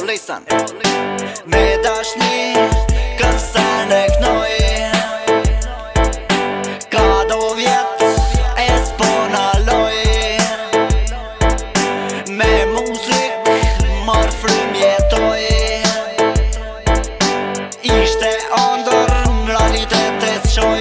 listen. Me dashni kësen e knoj, ka do vjet e s'ponaloj. Me muzik mar frym jetoj, ishte andër realitet e t'qoj.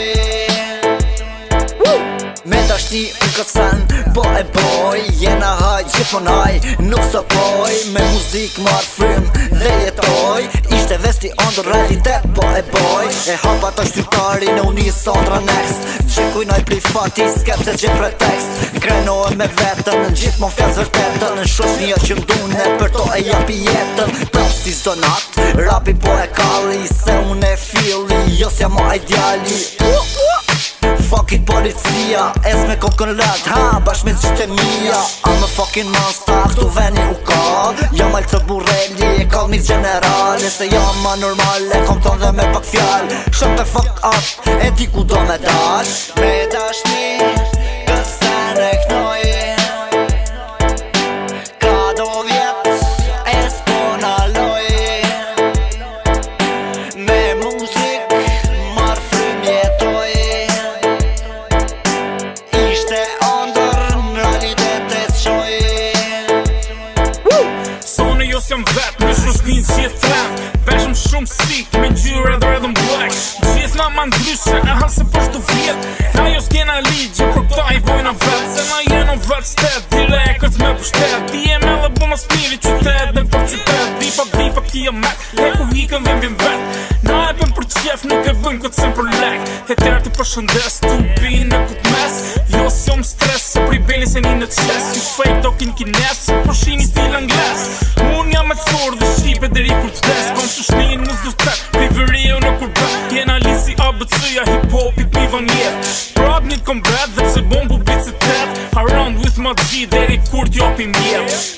Me dashni kësen po e boj, jena haj gjithmonaj, nuk së poj. Me muzik marr frym dhe jetoj, ishte vesti andër realitet po e boj. E hapa të shqyrtari në uni Sandra Next, që kujnoj pli fati s'kem se gjith pretekst. Krenohem me vetën, gjithmon fjaz vërtetën, shoqnia që mdune për to e japi jetën. Prap si zdo nat, rapi po e kalli, se unë e fili, jo s'ja ma ideali. Fuck it policia, es me kokën lët, ha, bash me gjithë mija. I'm a fucking monster, këtu veni u ka, jam alë të burreli, e call me general. Nëse jam ma normal, e kom ton dhe me pak fjall. Shut the fuck up, e di ku do me dal. Me dashni, kësen e knoj, ka do vjet, e s'ponaloj. Me muzik, mar frym jetoj, ishte andër realitet e t'qoj. Sone jo s'jam vet, me shoshnin gjithë trend, veshëm shumë sik, me gjyre dhe redhëm black. Gjithë na ma ndryshe, e hasë për shtu vjet, na jo s'kena ligje, kur ta i bojna vet. Se na jeno vet stet, dire e kërc me pushtet. Di e me dhe bu ma smiri qytet, dhe për qytet. Dipa kia mek, e ku hikën dhe mbim vet. Na e bëm për qef, nuk e bën këtë sem për lek. E tërë të përshëndes, tu bi në kut mes. Jo s'jom stres, se pri beli se një në qes. Si fake dokin kines, se përshimi stil angles. Unë jam e cor dhe shqipe dheri kur t'des. Kom shoshnin në zdutet, vivërio në kur bet. Jena lisi ABC-ja, hip-hopit mi van jet. Prap një t'kom bret dhe pse bon publicitet. Around with my G, dheri kur t'jopim jet.